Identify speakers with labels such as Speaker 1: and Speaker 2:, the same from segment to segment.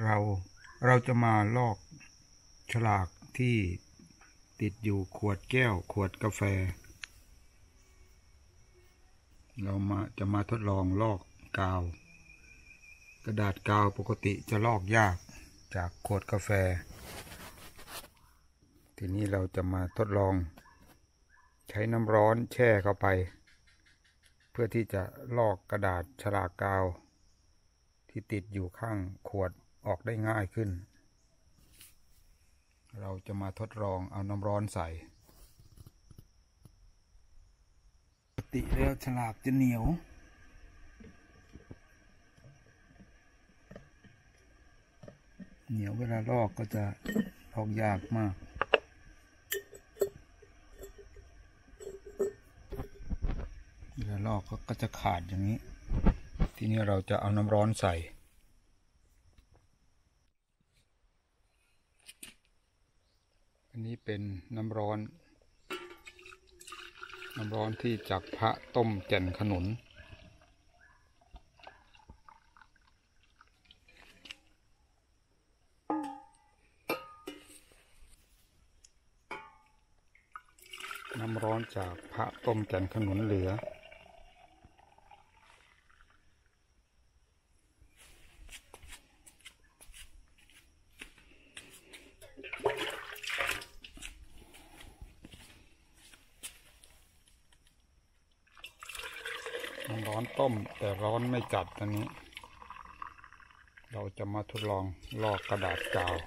Speaker 1: เราเราจะมาลอกฉลากที่ติดอยู่ขวดแก้วขวดกาแฟเราจะมาทดลองลอกกาวกระดาษกาวปกติจะลอกยากจากขวดกาแฟทีนี้เราจะมาทดลองใช้น้ำร้อนแช่เข้าไปเพื่อที่จะลอกกระดาษฉลากกาวที่ติดอยู่ข้างขวดออกได้ง่ายขึ้นเราจะมาทดลองเอาน้ำร้อนใส่ปกติแล้วฉลากจะเหนียวเวลาลอกก็จะลอกยากมากเวลาลอกก็จะขาดอย่างนี้ทีนี้เราจะเอาน้ำร้อนใส่อันนี้เป็นน้ำร้อนที่จากพระต้มแก่นขนุนน้ำร้อนจากพระต้มแก่นขนุนเหลือน้ำร้อนต้มแต่ร้อนไม่จัดตอนนี้เราจะมาทดลองลอกกระดาษกาว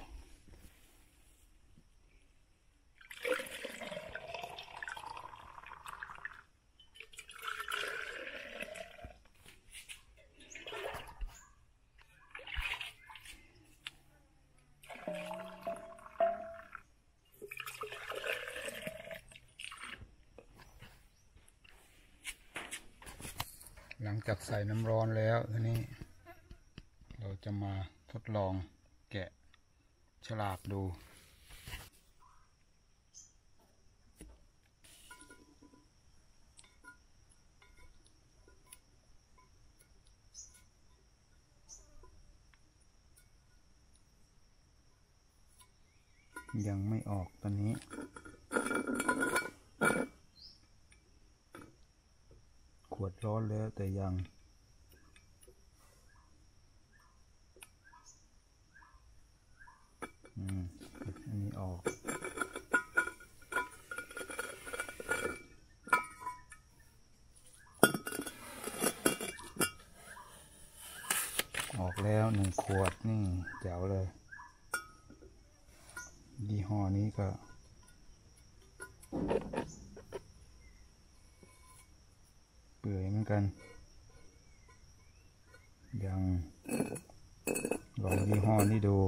Speaker 1: หลังจากใส่น้ำร้อนแล้วทีนี้เราจะมาทดลองแกะฉลากดูยังไม่ออกตอนนี้ขวดร้อนแล้วแต่ยังอันนี้ออกแล้ว1 ขวดนี่แจ๋วเลยยี่ห้อนี้ก็เปื่อยเหมือนกันยังลองยี่ห้อนี้ดู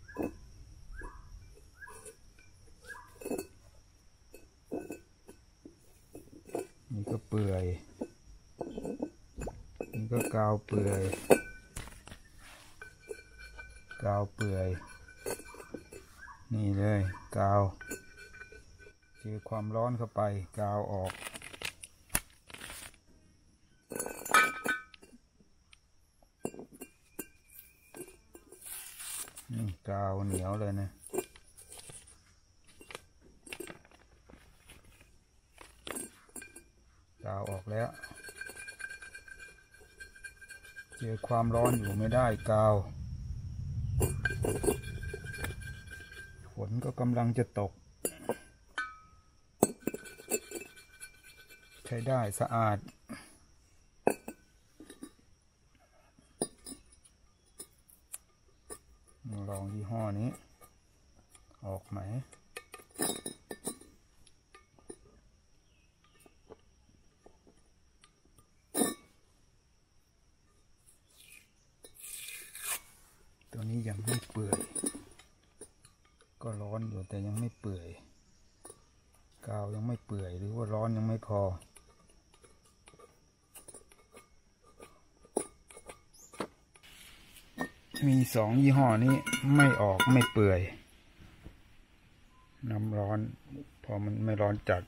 Speaker 1: นี่ก็เปื่อยนี่ก็กาวเปื่อยนี่เลยกาวเจอความร้อนเข้าไปกาวออกกาวเหนียวเลยนะกาวออกแล้วเจอความร้อนอยู่ไม่ได้กาวฝนก็กำลังจะตกใช้ได้สะอาดลองยี่ห้อนี้ออกไหมตัวนี้ยังไม่เปื่อยก็ร้อนอยู่แต่ยังไม่เปื่อยกาวยังไม่เปื่อยหรือว่าร้อนยังไม่พอมี2 ยี่ห้อนี้ไม่ออกไม่เปื่อยน้ำร้อนพอมันไม่ร้อนจัด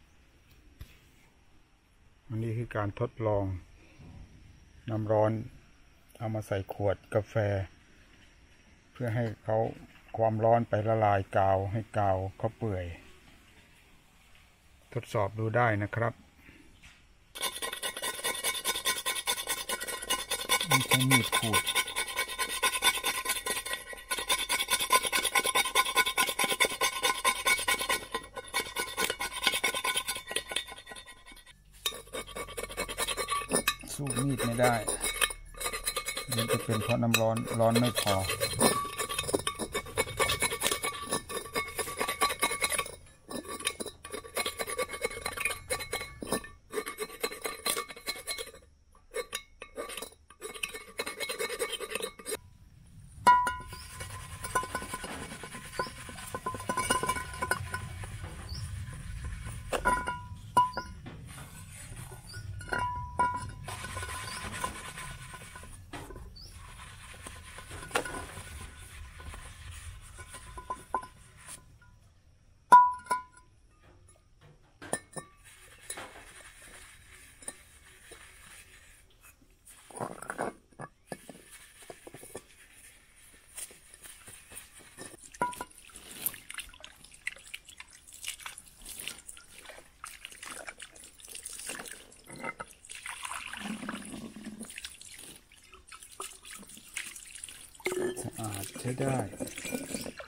Speaker 1: อันนี้คือการทดลองน้ำร้อนเอามาใส่ขวดกาแฟพื่อให้เขาความร้อนไปละลายกาวให้กาวเขาเปื่อยทดสอบดูได้นะครับไม่ใช้มีดขูดสู้มีดไม่ได้มันจะเป็นเพราะน้ำร้อนไม่พอสะอาดใช้ได้